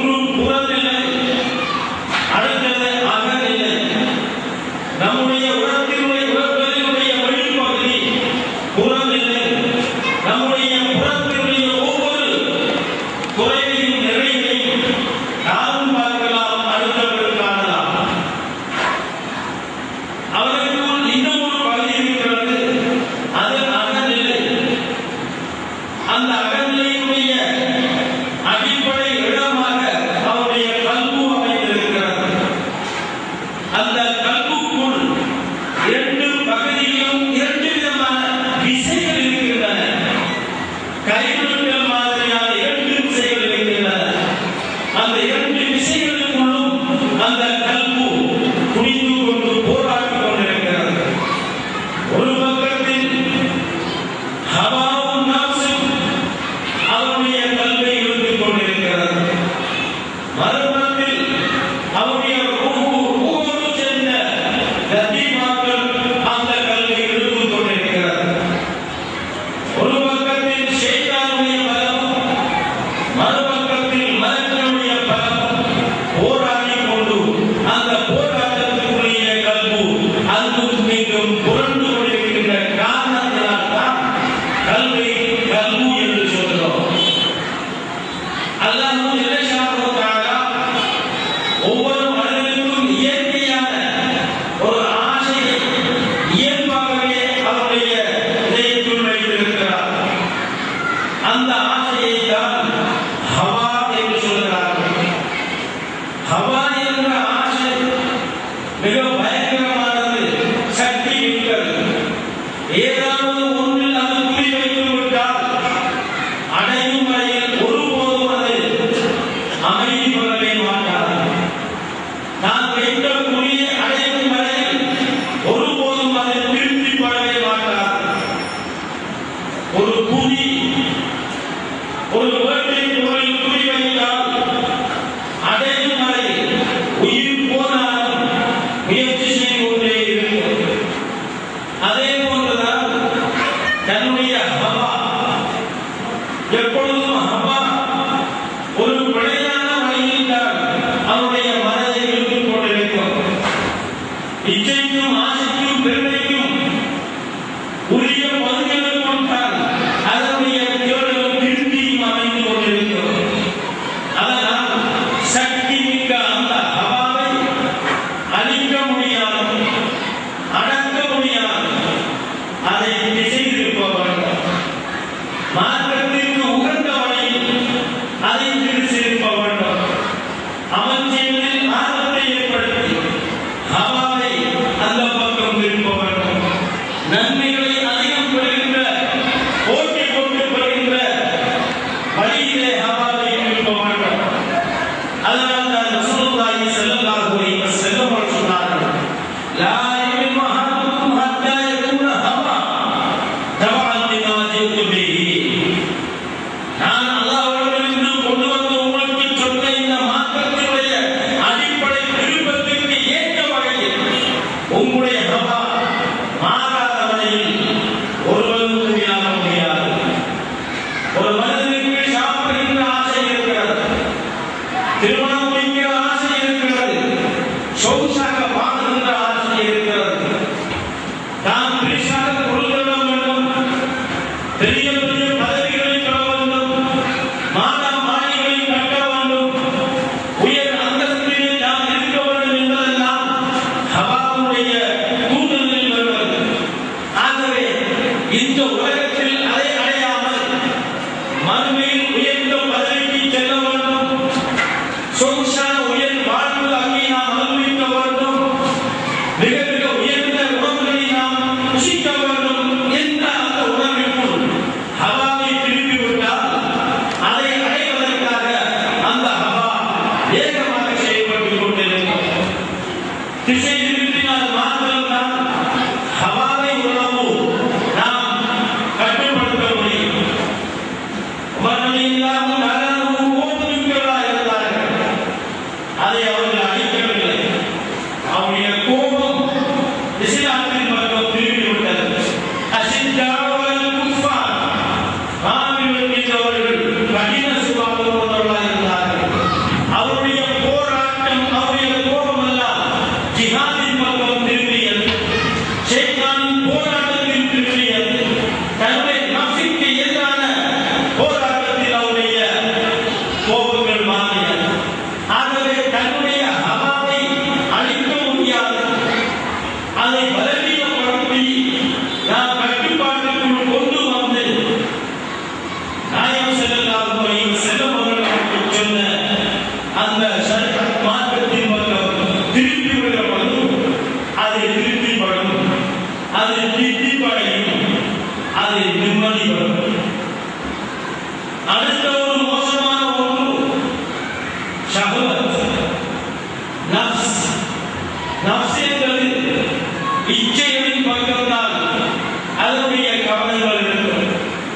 கடின சுபாவம் கொண்டவர்களாக இருந்தார்கள். அந்த மார்க்கத்தின் பக்கம் திருப்பி விடப்படும், அது திருப்திப்படும், அது திருப்திப்படையும், அது நிம்மதி வரும். அடுத்த ஒரு மோசமான ஒன்று ஷஹவத், நஃப்ஸ். நஃப்ஸ் என்பது இச்சைகளின் பக்கம்தான் அதனுடைய கவனங்கள் இருக்கும்.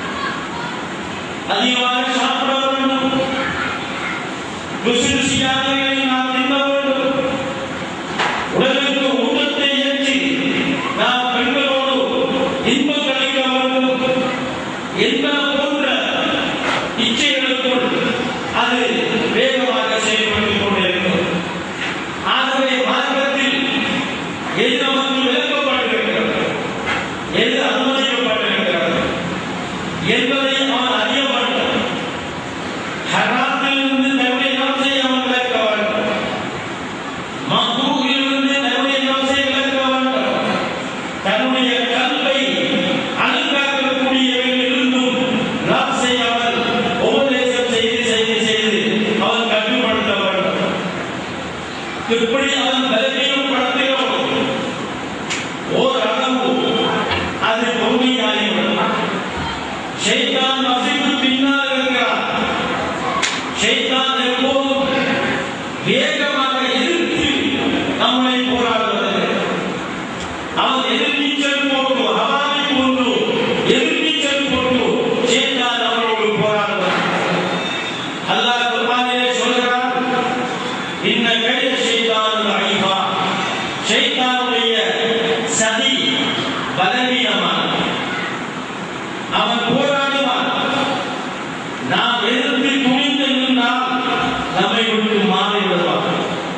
அதிகமாக சாப்பிட வேண்டும், ருசி ருசியானவைகளை நாம் தின்ன வேண்டும், உடலுக்கு ஊட்டத்தை ஏற்றி நாம் பெண்களோடு இன்பம் கழிக்க வேண்டும் என்பன போன்ற இச்சைகளுக்குள் அது வேகமாக செயல்பட்டுக் கொண்டிருக்கும். ஆகவே மார்க்கத்தில் எது நமக்கு விளக்கப்பட்டிருக்கிறது, எது அனுமதிக்கப்பட்டிருக்கிறது என்பதை அவன் அறிய வேண்டும். ஹராத்திலிருந்து தன்னுடைய நஃப்ஸை அவன் விலக்க வேண்டும், மக்ரூஹிலிருந்து தன்னுடைய நஃப்ஸை விலக்க வேண்டும். தன்னுடைய கல்வை அழுக்காக்கக்கூடியவைகளிலிருந்தும் நஃப்ஸை அவன் உபதேசம் செய்து செய்து செய்து அவன் கட்டுப்படுத்த வேண்டும். இப்படி அவன் பலவீனப்படுத்துகிறோம். ஓரளவு அது பொறுமையாகிவிடும். ஷைத்தான் நஃப்ஸுக்கு பின்னால் இருக்கிறான். ஷைத்தான் எப்போதும் வேகமாக எதிர்த்து நம்மை போராடுவது. அவன் எதிர்நீச்சல் போட்டு, ஹவாவை போட்டு எதிர்நீச்சல் போட்டு ஷைத்தான் அவரோடு போராடுவான். அல்லாஹ் குர்ஆனிலே சொல்கிறான், இன்ன கைத ஷைத்தான் லைஃபா. ஷைத்தானுடைய சதி பலவீனமானது. அவன் போராடுவான். நாம் எதிர்த்து துணிந்து நின்றால் நம்மை விட்டு மாறி விடுவான்.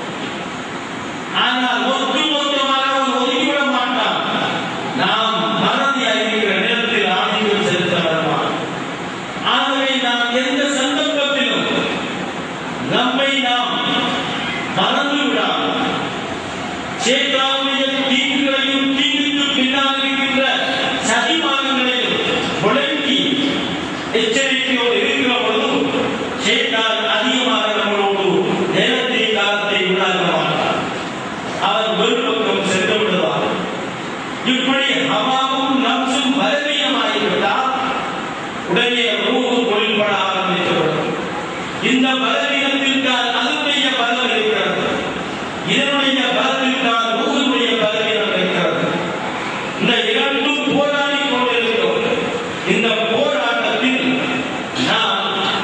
ஆனால் ஒட்டுமொத்தமாக அவன் ஒதுக்கிவிட மாட்டான். நாம் மறதி அறிகிற நேரத்தில் ஆதிக்கம் செலுத்த வருவான். ஆகவே நாம் எந்த சந்தர்ப்பத்திலும் நம்மை நாம் மறந்து விடாமல் ஷைத்தானுடைய தீங்குகளையும் தீங்குக்கு பின்னால் இருக்கின்ற சதிமானங்களையும் விளங்கி எச்சரிக்கையோடு இருக்கிற பொழுதும் ஷைத்தான் அதிகமாக நம்மளோடு நேரத்தை காலத்தை உண்டாக மாட்டான். அவன் ஒரு பக்கம் சென்று விடுவான். இப்படி ஹவாவும் நஃப்ஸும் பலவீனமாகிவிட்டால் உடனே ரூஹ் தொழில்பட ஆரம்பித்துவிடும். இந்த பலவீனத்திற்கான அதனுடைய பலம் இருக்கிறது, இதனுடைய பலத்திற்கான ரூஹுடைய பலவீனம் இருக்கிறது. இந்த இரண்டும் போராடி கொண்டிருக்கிறோம். இந்த போராட்டத்தில் நாம்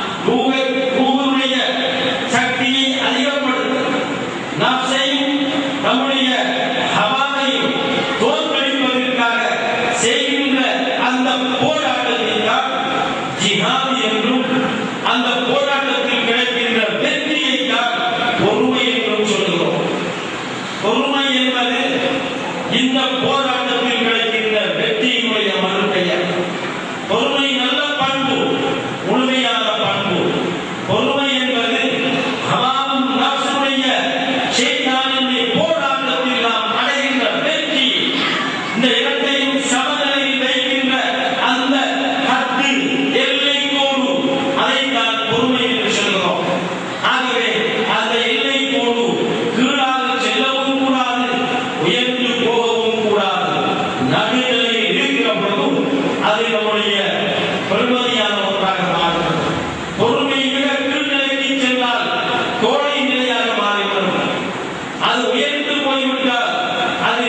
ரூஹுடைய சக்தியை அதிகப்படுத்த, நஃப்ஸையும் நம்முடைய ஹவாவையும் தோற்கடிப்பதற்காக செய்கின்ற அந்த போராட்டத்தில் தான் ஜிஹாத் என்றும், அந்த போராட்டத்தில் கிடைக்கின்ற வெற்றியை தான் பொறுமை என்றும் சொல்கிறோம். பொறுமை என்பது இந்த போராட்டத்தில் கிடைக்கின்ற வெற்றியினுடைய மறுபெயர். பொறுமை நல்ல பண்பு, முழுமையான பண்பு. பொறுமை என்பது ஹவாவும் நஃப்ஸுடைய ஷைத்தானுடைய போராட்டத்தில் நாம் அடைகின்ற வெற்றி. இந்த இரண்டையும் சமநிலையில் வைக்கின்ற அந்த ஹத்து, எல்லை கோடு, அதைத்தான் பொறுமை என்று சொல்கிறோம். ஆகவே அந்த எல்லை கோடு கீழாக செல்லவும் கூடாது, உயர்ந்து போகவும் கூடாது. நடுநிலையில் இருக்கிற பொழுதும் அது நம்முடைய பெருமதியான ஒன்றாக மாறுகிறது. பொறுமை மிக கீழ்நிலைக்கு சென்றால் கோடை நிலையாக மாறிவிடும். அது உயர்ந்து போய்விட்டால் அது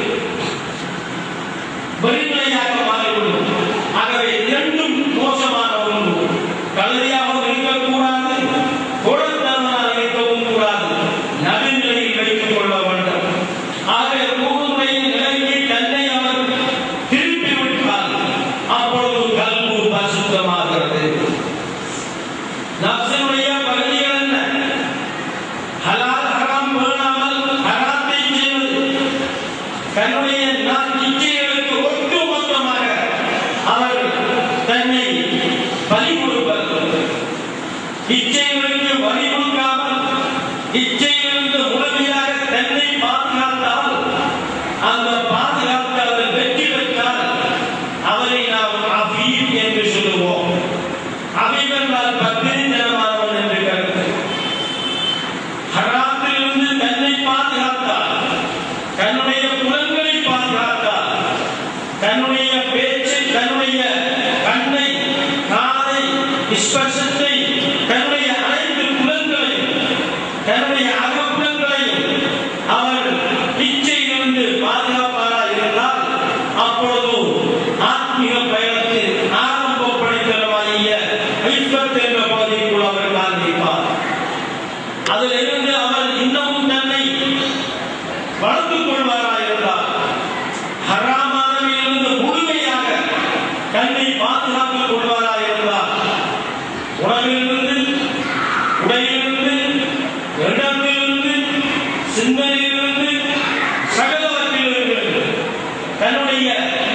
வெளிநிலையாக மாறிவிடும். ஆகவே இரண்டும் மோசமான ஒன்று. கலரியாகவும் இருக்கக்கூடாது, கோடத்தனமாக இருக்கவும் கூடாது. நடுநிலையில் வைத்துக் கொள்ள வேண்டும். ஆகவே ரூஹுடைய நிலைக்கு தன்னை அவர் திருப்பி விட்டால் அப்பொழுது கல்பு பரிசுத்தமாகிறது. நஃப்ஸினுடைய பகுதிகள் என்ன? ஹலால் ஹராம் பேணாமல் ஹராத்தை செய்வது. தன்னுடைய இச்சைகளுக்கு ஒட்டுமொத்தமாக அவர் தன்னை பலி கொடுப்பது. இச்சைகளுக்கு வழி கொடுக்காமல் இச்சைகளுக்கு முழுமையாக தன்னை பாதுகாத்தால், அந்த பாதுகாத்து அவர் வெற்றி பெற்றால் அவரை நாம் அஃபீப் என்று சொல்லுவோம். அஃபீப் என்றால் பக்திஜனமானவன் என்று கருத்து. அதிலிருந்து அவர் இன்னமும் தன்னை வளர்த்துக் கொள்வாராயிருந்தார். ஹராமானதிலிருந்து முழுமையாக தன்னை பாதுகாத்துக் கொள்வாராயிருந்தார். உணவிலிருந்து, உடையிலிருந்து, இடத்திலிருந்து, சிந்தனையிலிருந்து, சகலவற்றிலிருந்து தன்னுடைய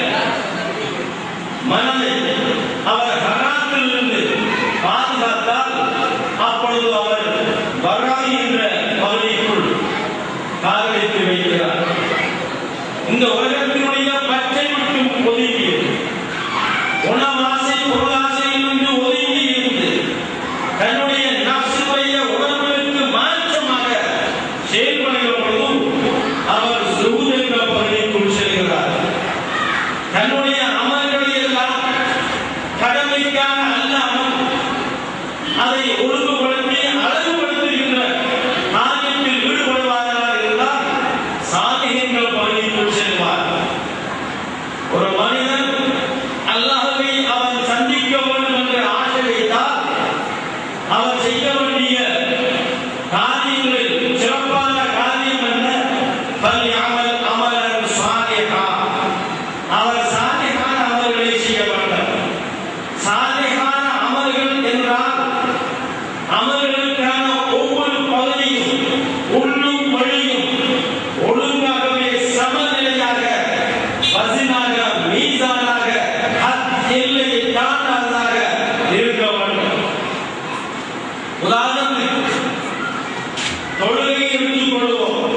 மனதை அவர் ஹராத்திலிருந்து பாதுகாத்தால் அப்பொழுது அவர் வராய் என்ற பகுதிக்குள் காலடித்து வைக்கிறார். இந்த உலகத்தினுடைய பச்சை மட்டும் ஒதுங்கியது, உணவாசை பொருளாசையிலிருந்து ஒதுங்கி இருந்து தன்னுடைய நப்சுடைய உணர்வுகளுக்கு மாற்றமாக செயல்படுகிற பொழுதும் அவர் சுஹூத் என்ற பகுதிக்குள் செல்கிறார். தன்னுடைய அமல்களை எல்லாம் கடமைக்காக அல்லாமல் அதை ஒழுங்குபடுத்தி அழகுபடுத்துகின்ற காரியத்தில் ஈடுபடுவார்களாக இருந்தால் சாலிஹீன்கள் பகுதிக்குள் செல்வார். ஒரு மனிதன் அல்லாஹ்வை அவன் சந்திக்க வேண்டும் என்ற ஆசை வைத்தால் அவர் செய்ய வேண்டிய காரியங்களில் சிறப்பான காரியம் என்ன? பல்யாமல் அமலன் சாலிஹா, அவர் சாலிஹான அமல்களை செய்ய வேண்டும். சாலிஹான அமல்கள் என்றால் அமல்களுக்கான ஒவ்வொரு பகுதியும் உள்ளும் வழியும் ஒழுங்காகவே சமநிலையாக, வசினாக, மீசானாக, எல்லையை தாண்டாததாக இருக்க வேண்டும். உதாரணத்துக்கு தொழுகையை எடுத்துக் கொள்வோம்.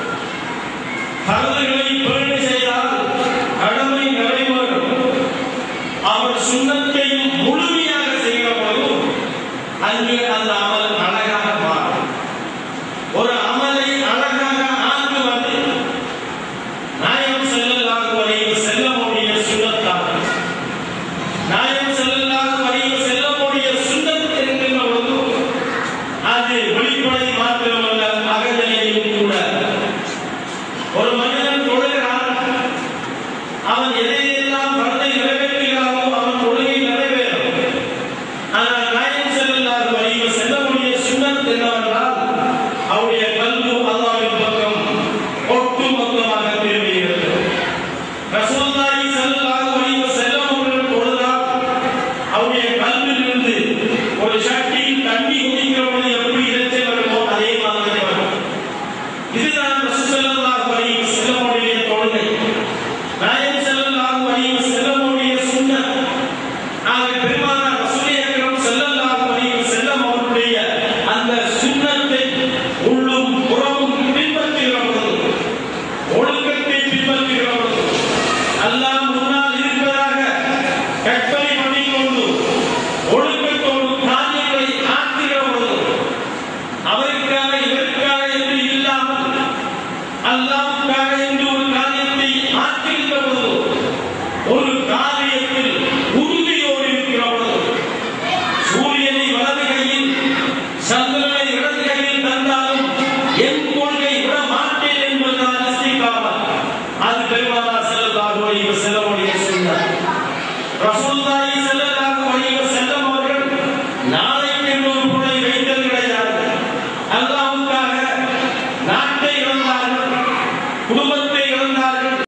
பரதுகளை பேணி செய்தால் கடமை நிறைவேறும். அவர் சுன்னத்தையும் முழுமையாக செய்கிற போதும் அங்கு அந்த அமல் அழகாக மாறும். ஒரு அமலை அழகாக ஆக்குவது நாயகம் ஸல்லல்லாஹு அலைஹி வஸல்லமுடைய சுன்னத்தாகும். நாயகம் ஸல்லல்லாஹு அலைஹி வஸல்லமுடைய சுன்னத் என்கிற பொழுது அது வெளிப்படை மாத்திரமல்ல, அகநிலையும் கூட. ஒரு மனிதன் தொழுகிறான், அவன் எதையெல்லாம் பரத்தை நிறைவேற்றுகிறானோ அவன் தொழுகை நிறைவேறும். ஆனால் நாயகம் ஸல்லல்லாஹு அலைஹி வஸல்லமுடைய சுன்னத் என்னவென்றால் அவருடைய கல்பு அல்லாஹ்வின் பக்கம் ஒட்டுமொத்தமாக திரும்பியிருக்கிறது. ரசூலுல்லாஹி ஸல்லல்லாஹு அலைஹி வஸல்லம் அவர்கள் தொழுதால் அவருடைய கல்விலிருந்து ஒரு சட்டியில் தண்ணி குடிக்கிற பொழுது எப்படி இறைச்சல் வருமோ அதே மாதிரி வரும். இதுதான் ரசூல் ஸல்லல்லாஹு அலைஹி வஸல்லமுடைய தொழுகை, நாயகம் ஸல்லல்லாஹு அலைஹி வஸல்லமுடைய சுன்னத். ஆக பெருமானார் ரசூல் அக்ரம் ஸல்லல்லாஹு அலைஹி வஸல்லம் அவருடைய அந்த சுன்னத்தை உள்ளும் புறமும் பின்பற்றுகிற பொழுது, ஒழுக்கத்தை பின்பற்றுகிற பொழுது, அல்லாஹ் முன்னால் இருப்பதாக கற்பனை பண்ணிக்கொண்டு ஒழுக்கத்தோடு காரியங்களை ஆற்றுகிற பொழுது, அவருக்காக இவருக்காக என்று இல்லாமல் அல்லாஹ்வுக்காக என்று ஒரு காரியத்தை ஆற்றுகின்ற பொழுது, ஒரு காரியத்தில் உறுதியோடு இருக்கிற பொழுது, சூரியனை வலது கையில் சந்திரனை இடது கையில் தந்தாலும் என் கொள்கை விட மாட்டேன் என்பதுதான் இஸ்திகாமத். அது பெருமானார் ஸல்லல்லாஹு அலைஹி வஸல்லமுடைய சுன்னத். ரசூலுல்லாஹி